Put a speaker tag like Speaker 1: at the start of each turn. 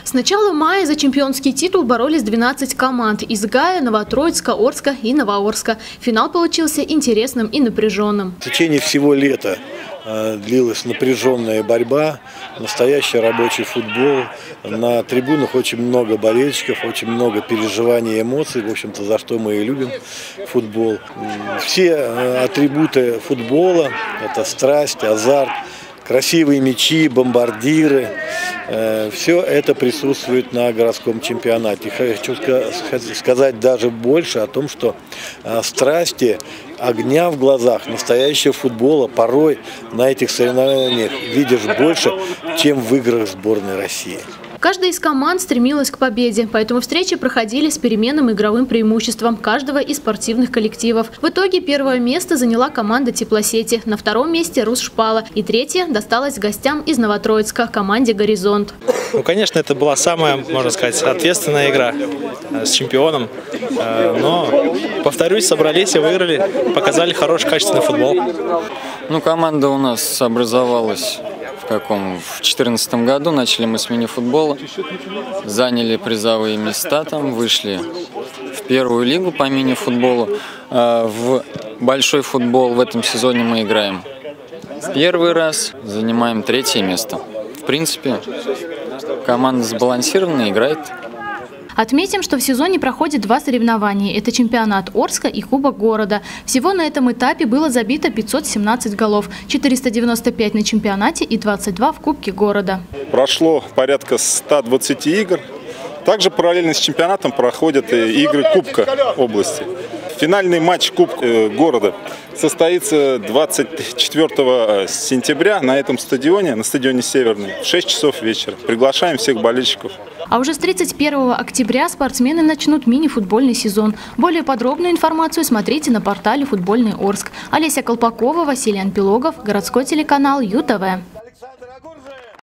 Speaker 1: С начала мая за чемпионский титул боролись 12 команд из Гая, Новотроицка, Орска и Новоорска. Финал получился интересным и напряженным.
Speaker 2: В течение всего лета длилась напряженная борьба, настоящий рабочий футбол. На трибунах очень много болельщиков, очень много переживаний и эмоций, в общем-то, за что мы и любим футбол. Все атрибуты футбола – это страсть, азарт, красивые мячи, бомбардиры. Все это присутствует на городском чемпионате. Хочу сказать даже больше о том, что страсти, огня в глазах настоящего футбола порой на этих соревнованиях видишь больше, чем в играх сборной России.
Speaker 1: Каждая из команд стремилась к победе, поэтому встречи проходили с переменным игровым преимуществом каждого из спортивных коллективов. В итоге первое место заняла команда «Теплосети», на втором месте «Русшпала» и третье досталось гостям из Новотроицка, команде «Горизонт».
Speaker 3: Ну, конечно, это была самая, можно сказать, ответственная игра с чемпионом. Но, повторюсь, собрались и выиграли, показали хороший, качественный футбол.
Speaker 4: Ну, команда у нас образовалась в 2014 году. Начали мы с мини-футбола, заняли призовые места там, вышли в первую лигу по мини-футболу. В большой футбол в этом сезоне мы играем первый раз, занимаем третье место. В принципе, команда сбалансированная, играет.
Speaker 1: Отметим, что в сезоне проходит два соревнования. Это чемпионат Орска и Кубок города. Всего на этом этапе было забито 517 голов. 495 на чемпионате и 22 в Кубке города.
Speaker 5: Прошло порядка 120 игр. Также параллельно с чемпионатом проходят игры Кубка области. Финальный матч Кубка города состоится 24 сентября на этом стадионе, на стадионе Северный, в 6 часов вечера. Приглашаем всех болельщиков.
Speaker 1: А уже с 31 октября спортсмены начнут мини-футбольный сезон. Более подробную информацию смотрите на портале «Футбольный Орск». Олеся Колпакова, Василий Анпилогов, городской телеканал ЮТВ.